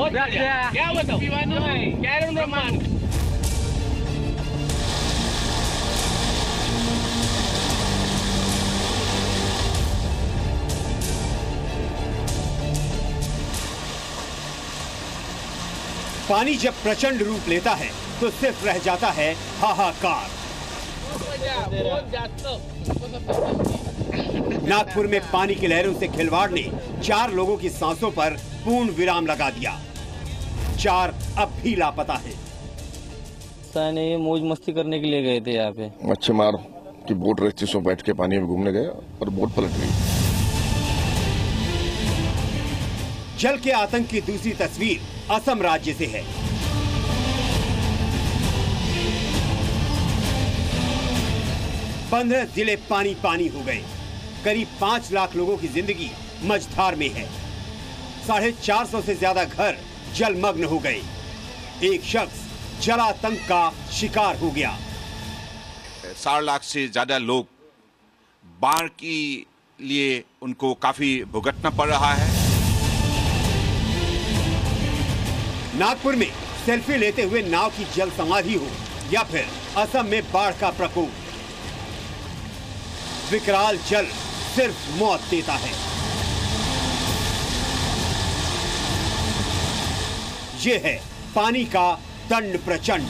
क्या बताओ कैरन रहमान। पानी जब प्रचंड रूप लेता है तो सिर्फ रह जाता है हाहाकार। नागपुर में पानी की लहरों से खिलवाड़ ने 4 लोगों की सांसों पर पूर्ण विराम लगा दिया। 4 अब भी लापता हैं। ये मौज मस्ती करने के लिए गए थे यहाँ पे। मच्छीमार की बोट रहती सो बैठ के पानी में घूमने गए और बोट पलट गई। जल के आतंक की दूसरी तस्वीर असम राज्य से है। पंद्रह जिले पानी पानी हो गए। करीब 5 लाख लोगों की जिंदगी मझधार में है। 450 से ज्यादा घर जलमग्न हो गए। एक शख्स जलातंक का शिकार हो गया। 4 लाख से ज्यादा लोग बाढ़ के लिए उनको काफी भुगतना पड़ रहा है। नागपुर में सेल्फी लेते हुए नाव की जल समाधि हो या फिर असम में बाढ़ का प्रकोप, विकराल जल सिर्फ मौत देता है। ये है पानी का दंड प्रचंड।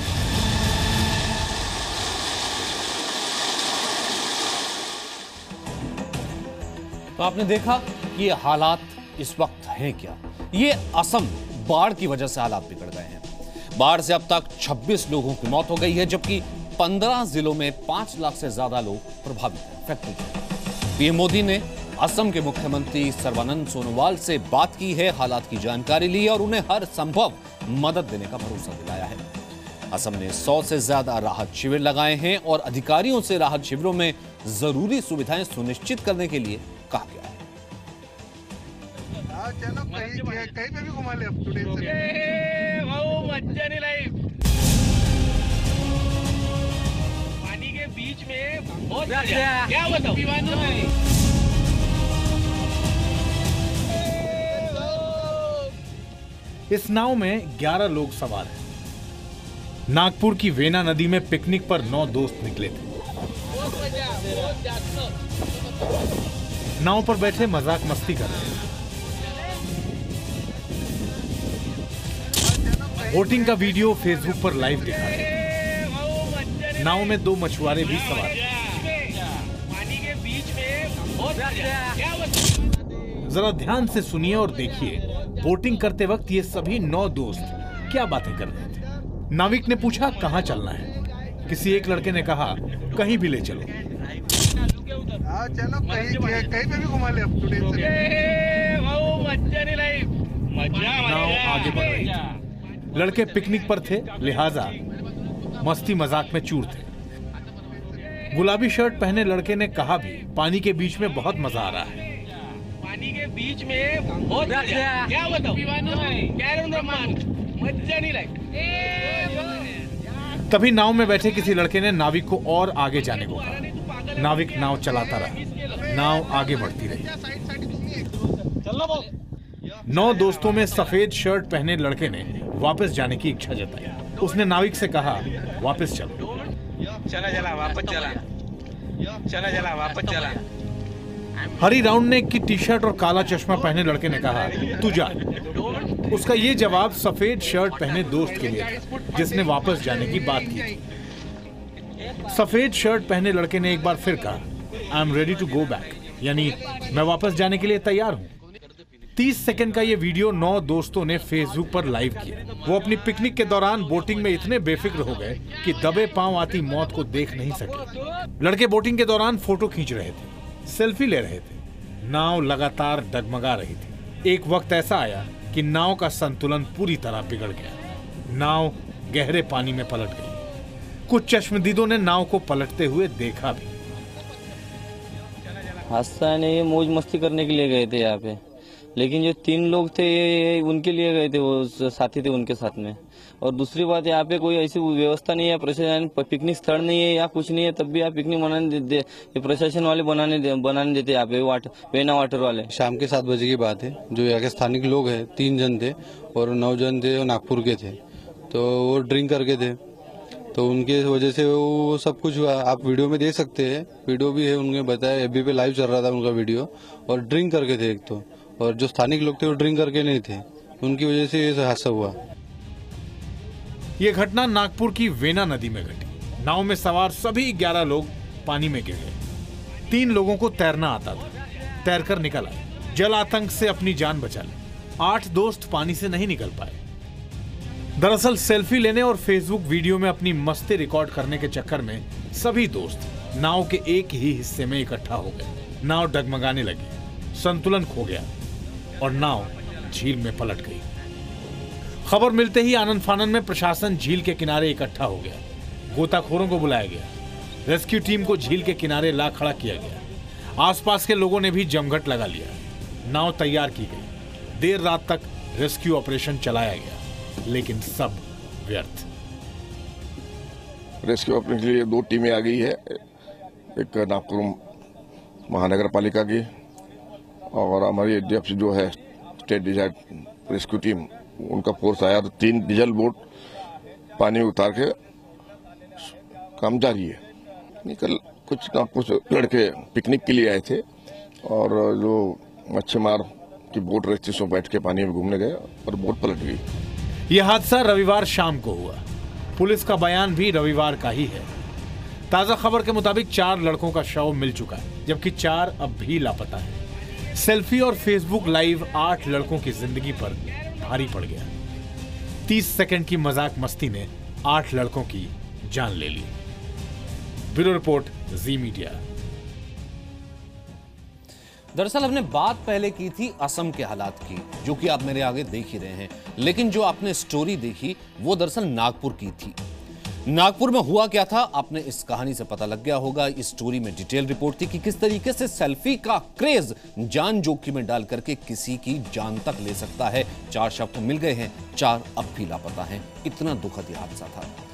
तो आपने देखा कि ये हालात इस वक्त हैं क्या। ये असम बाढ़ की वजह से हालात बिगड़ गए हैं। बाढ़ से अब तक 26 लोगों की मौत हो गई है, जबकि 15 जिलों में 5 लाख से ज्यादा लोग प्रभावित हैं। पीएम मोदी ने असम के मुख्यमंत्री सर्बानंद सोनोवाल से बात की है, हालात की जानकारी ली और उन्हें हर संभव मदद देने का भरोसा दिलाया है। असम ने 100 से ज्यादा राहत शिविर लगाए हैं और अधिकारियों से राहत शिविरों में जरूरी सुविधाएं सुनिश्चित करने के लिए कहा गया है। चलो कहीं पे भी घुमा ले अब पानी के बीच में बहुत क्या बताओ। इस नाव में 11 लोग सवार हैं। नागपुर की वेना नदी में पिकनिक पर 9 दोस्त निकले थे। नाव पर बैठे मजाक मस्ती कर रहे हैं। बोटिंग का वीडियो फेसबुक पर लाइव दिखा रहे हैं। नाव में 2 मछुआरे भी सवार हैं। पानी के बीच में जरा ध्यान से सुनिए और देखिए, बोटिंग करते वक्त ये सभी 9 दोस्त क्या बातें कर रहे थे। नाविक ने पूछा कहाँ चलना है। किसी एक लड़के ने कहा कहीं भी ले चलो। चलो कहीं पे भी घुमा ले अब नाव आगे बढ़ रही थी। लड़के पिकनिक पर थे, लिहाजा मस्ती मजाक में चूर थे। गुलाबी शर्ट पहने लड़के ने कहा भी पानी के बीच में बहुत मजा आ रहा है। पानी के बीच में बहुत क्या बताओ कैरन रहमान मजा नहीं लगी। तभी नाव में बैठे किसी लड़के ने नाविक को और आगे जाने को कहा। नाविक नाव चलाता रहा। नाव आगे बढ़ती रही। 9 दोस्तों में सफेद शर्ट पहने लड़के ने वापस जाने की इच्छा जताई। उसने नाविक से कहा वापस चलो। चला वापस चला। हरी राउंड नेक की टी-शर्ट और काला चश्मा पहने लड़के ने कहा तू जा। उसका ये जवाब सफेद शर्ट पहने दोस्त के लिए था, जिसने वापस जाने की बात की थी। सफेद शर्ट पहने लड़के ने एक बार फिर कहा I am ready to go back, यानी मैं वापस जाने के लिए तैयार हूं। 30 सेकंड का ये वीडियो 9 दोस्तों ने फेसबुक पर लाइव किया। वो अपनी पिकनिक के दौरान बोटिंग में इतने बेफिक्र हो गए कि दबे पांव आती मौत को देख नहीं सके। लड़के बोटिंग के दौरान फोटो खींच रहे थे, सेल्फी ले रहे थे। नाव लगातार डगमगा रही थी। एक वक्त ऐसा आया कि नाव का संतुलन पूरी तरह बिगड़ गया। नाव गहरे पानी में पलट गई। कुछ चश्मदीदों ने नाव को पलटते हुए देखा भी। हादसा नहीं, मौज मस्ती करने के लिए गए थे यहाँ पे। लेकिन जो 3 लोग थे ये उनके लिए गए थे, वो साथी थे उनके साथ में। और दूसरी बात, यहाँ पे कोई ऐसी व्यवस्था नहीं है, प्रशासन पिकनिक स्थल नहीं है या कुछ नहीं है, तब भी आप पिकनिक मनाने ये प्रशासन वाले बनाने देते यहाँ पे वेना वाटर वाले। शाम के 7 बजे की बात है। जो यहाँ के स्थानिक लोग हैं 3 जन थे और 9 जन थे, वो नागपुर के थे। तो वो ड्रिंक करके थे, तो उनके वजह से वो सब कुछ हुआ। आप वीडियो में देख सकते हैं, वीडियो भी है, उन्होंने बताया एफबी पे लाइव चल रहा था उनका वीडियो। और ड्रिंक करके थे एक तो, और जो स्थानिक लोग थे वो ड्रिंक करके नहीं थे, उनकी वजह से ये हादसा हुआ। ये घटना नागपुर की वेना नदी में घटी। नाव में सवार सभी 11 लोग पानी में गिर गए। 3 लोगों को तैरना आता था, तैरकर निकल आए, जल आतंक से अपनी जान बचा ली। 8 दोस्त पानी से नहीं निकल पाए। दरअसल सेल्फी लेने और फेसबुक वीडियो में अपनी मस्ती रिकॉर्ड करने के चक्कर में सभी दोस्त नाव के एक ही हिस्से में इकट्ठा हो गए। नाव डगमगाने लगी, संतुलन खो गया और नाव झील में पलट गई। खबर मिलते ही आनंद फानन में प्रशासन झील के किनारे इकट्ठा हो गया। गोताखोरों को बुलाया गया, रेस्क्यू टीम को झील के किनारे ला खड़ा किया गया। आसपास के लोगों ने भी जमघट लगा लिया। नाव तैयार की गई। देर रात तक रेस्क्यू ऑपरेशन चलाया गया, लेकिन सब व्यर्थ। रेस्क्यू ऑपरेशन के लिए 2 टीमें आ गई है, एक नागपुर महानगर पालिका की और हमारी एडीएफसी जो है स्टेट डिजास्टर रेस्क्यू टीम, उनका फोर्स आया। 3 डीजल बोट पानी में उतार के काम जारी है। कल कुछ नागपुर से लड़के पिकनिक के लिए आए थे और जो मच्छीमार की बोट रहती सो बैठ के पानी में घूमने गए और बोट पलट गई। यह हादसा रविवार शाम को हुआ। पुलिस का बयान भी रविवार का ही है। ताजा खबर के मुताबिक 4 लड़कों का शव मिल चुका है, जबकि 4 अब भी लापता है। सेल्फी और फेसबुक लाइव 8 लड़कों की जिंदगी पर भारी पड़ गया। 30 सेकंड की मजाक मस्ती ने 8 लड़कों की जान ले ली। Bureau report, Zee media. दरअसल हमने बात पहले की थी असम के हालात की, जो कि आप मेरे आगे देख ही रहे हैं, लेकिन जो आपने स्टोरी देखी वो दरअसल नागपुर की थी। नागपुर में हुआ क्या था, आपने इस कहानी से पता लग गया होगा। इस स्टोरी में डिटेल रिपोर्ट थी कि किस तरीके से सेल्फी का क्रेज जान जोखिम में डाल करके किसी की जान तक ले सकता है। 4 शव तो मिल गए हैं, 4 अब भी लापता हैं। इतना दुखद हादसा था।